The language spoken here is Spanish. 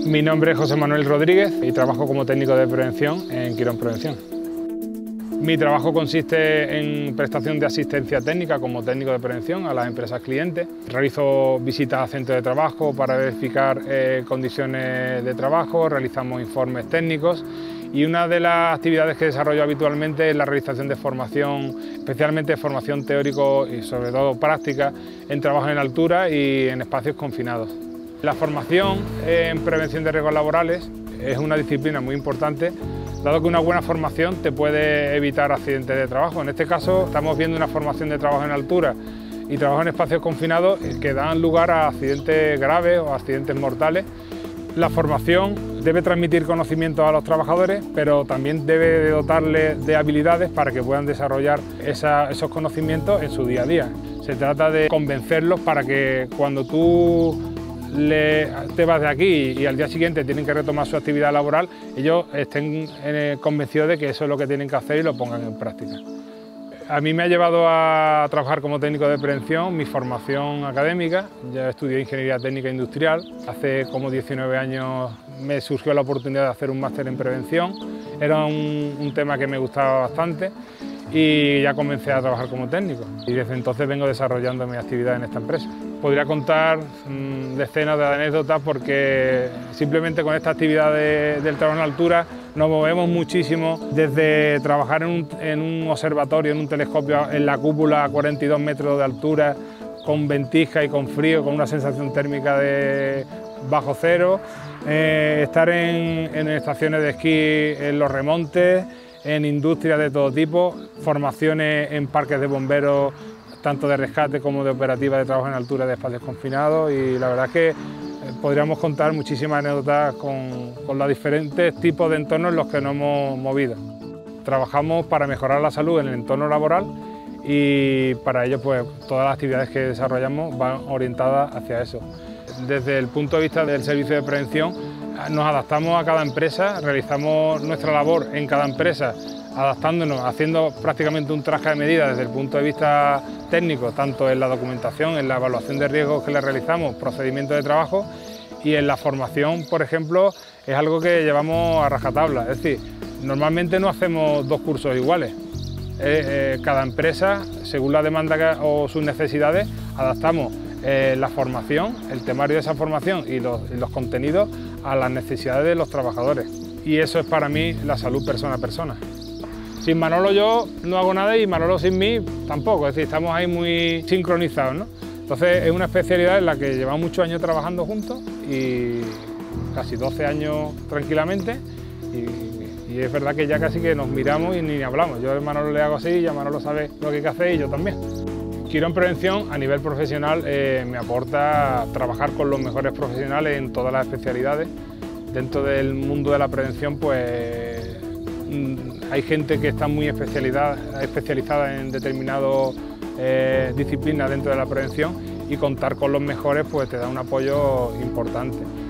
Mi nombre es José Manuel Rodríguez y trabajo como técnico de prevención en Quirón Prevención. Mi trabajo consiste en prestación de asistencia técnica como técnico de prevención a las empresas clientes. Realizo visitas a centros de trabajo para verificar condiciones de trabajo, realizamos informes técnicos y una de las actividades que desarrollo habitualmente es la realización de formación, especialmente formación teórico y sobre todo práctica en trabajo en altura y en espacios confinados. La formación en prevención de riesgos laborales es una disciplina muy importante, dado que una buena formación te puede evitar accidentes de trabajo. En este caso estamos viendo una formación de trabajo en altura y trabajo en espacios confinados que dan lugar a accidentes graves o accidentes mortales. La formación debe transmitir conocimientos a los trabajadores, pero también debe dotarles de habilidades para que puedan desarrollar esos conocimientos en su día a día. Se trata de convencerlos para que cuando tú te vas de aquí y al día siguiente tienen que retomar su actividad laboral, ellos estén convencidos de que eso es lo que tienen que hacer y lo pongan en práctica. A mí me ha llevado a trabajar como técnico de prevención mi formación académica. Ya estudié Ingeniería Técnica Industrial. Hace como 19 años me surgió la oportunidad de hacer un máster en prevención. Era un tema que me gustaba bastante y ya comencé a trabajar como técnico. Y desde entonces vengo desarrollando mi actividad en esta empresa. Podría contar decenas de anécdotas porque simplemente con esta actividad del trabajo en altura nos movemos muchísimo, desde trabajar en un observatorio, en un telescopio en la cúpula a 42 metros de altura, con ventisca y con frío, con una sensación térmica de bajo cero, estar en estaciones de esquí, en los remontes, en industrias de todo tipo, formaciones en parques de bomberos, tanto de rescate como de operativa de trabajo en altura de espacios confinados, y la verdad es que podríamos contar muchísimas anécdotas con los diferentes tipos de entornos en los que nos hemos movido. Trabajamos para mejorar la salud en el entorno laboral y para ello pues todas las actividades que desarrollamos van orientadas hacia eso. Desde el punto de vista del servicio de prevención nos adaptamos a cada empresa, realizamos nuestra labor en cada empresa adaptándonos, haciendo prácticamente un traje de medida desde el punto de vista técnico, tanto en la documentación, en la evaluación de riesgos que le realizamos, procedimientos de trabajo, y en la formación, por ejemplo, es algo que llevamos a rajatabla. Es decir, normalmente no hacemos dos cursos iguales. Cada empresa, según la demanda o sus necesidades, adaptamos la formación, el temario de esa formación y los contenidos a las necesidades de los trabajadores. Y eso es para mí la salud persona a persona. Sin Manolo yo no hago nada y Manolo sin mí tampoco, es decir, estamos ahí muy sincronizados, ¿no? Entonces es una especialidad en la que llevamos muchos años trabajando juntos y casi 12 años tranquilamente y es verdad que ya casi que nos miramos y ni hablamos. Yo a Manolo le hago así y ya Manolo sabe lo que hay que hacer y yo también. Quirón Prevención a nivel profesional me aporta trabajar con los mejores profesionales en todas las especialidades. Dentro del mundo de la prevención pues hay gente que está muy especializada en determinadas disciplinas dentro de la prevención y contar con los mejores pues te da un apoyo importante.